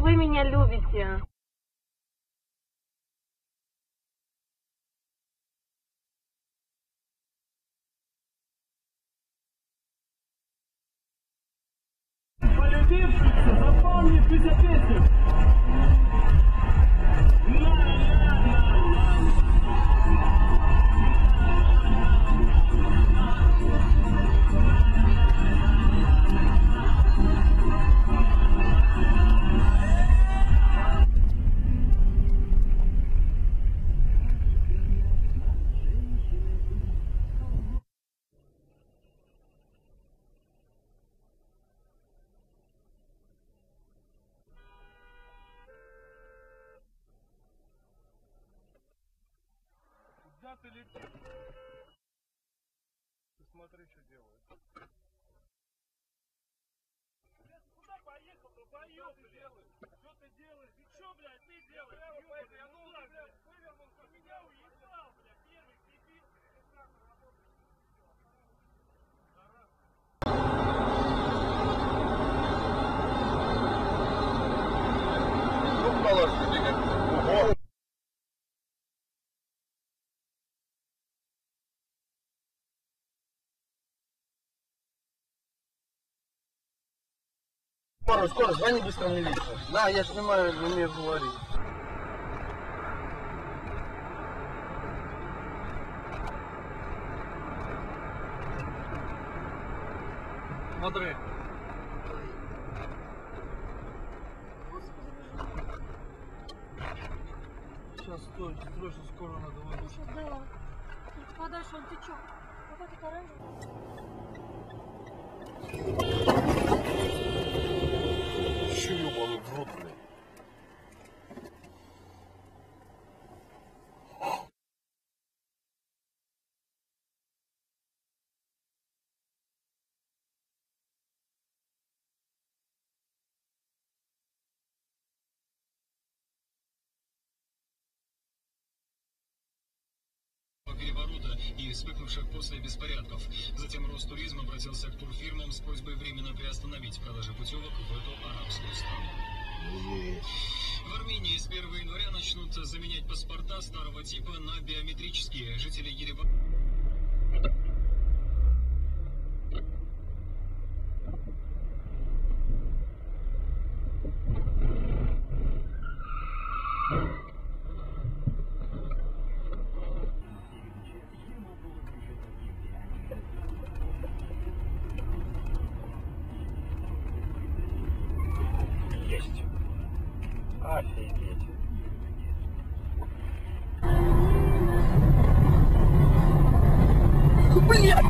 вы меня любите. Полюбившихся, запомнившихся песню. Куда ты летишь? Ты смотри, что делает. Куда поехал? Долбоёб, что ты делаешь? Что ты делаешь? Ты что, блядь, ты делаешь? Я ну, блядь, вывернулся, меня уебал, блядь, первый дебил. Скоро, звони быстро в милицию. Да, я снимаю, не умею говорить. Смотри. Сейчас, стой, срочно скоро надо выйти. Да. Подальше, он течет. Вот этот оранжевый. Че ебаный в рот, блядь. Переворота и вспыхнувших после беспорядков. Затем Ростуризм обратился к турфирмам с просьбой временно приостановить продажи путевок в эту арабскую страну. В Армении с 1 января начнут заменять паспорта старого типа на биометрические. Жители Еревана... Офигеть. Блядь!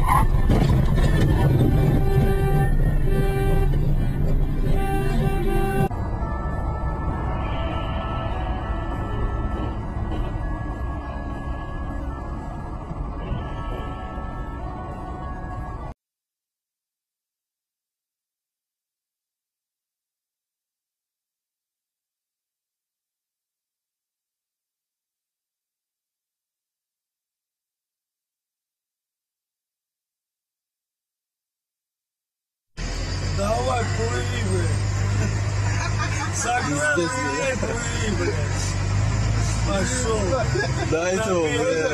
Давай, плыви, блядь. Согнал, плыви, блядь. Пошел. Дай то,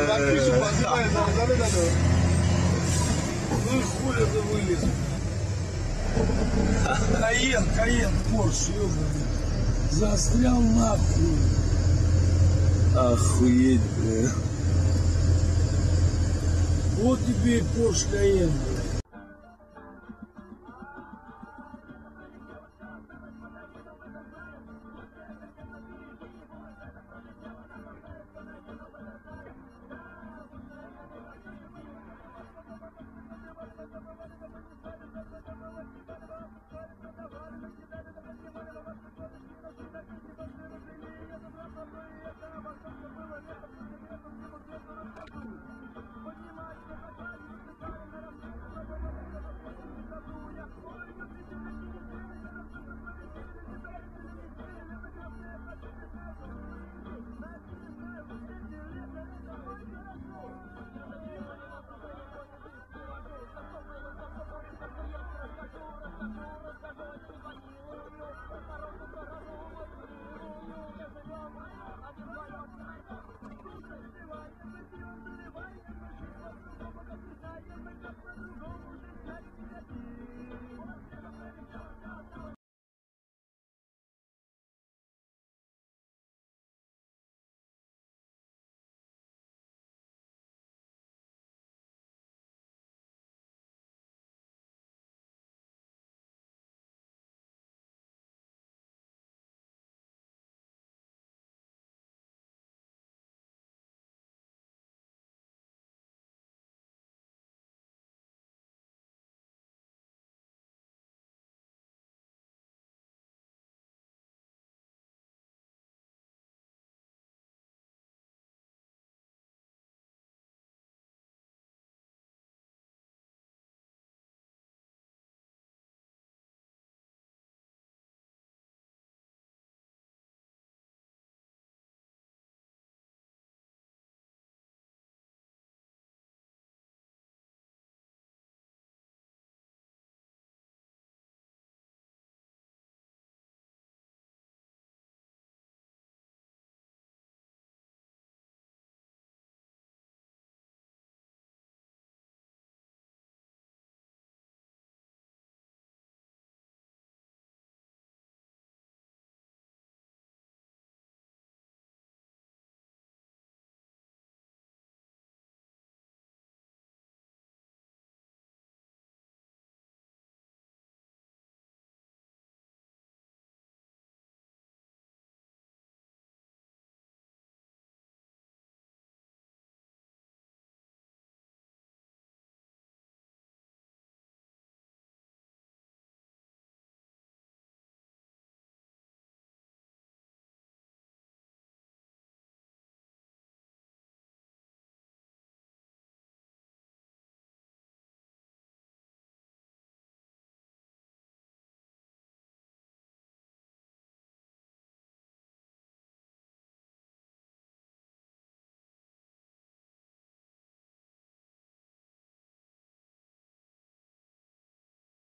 Ну и хули ты вылез. Каен, Порш, ёбаный. Застрял нахуй. Охуеть, блядь. Вот тебе и Порш Каен, блядь.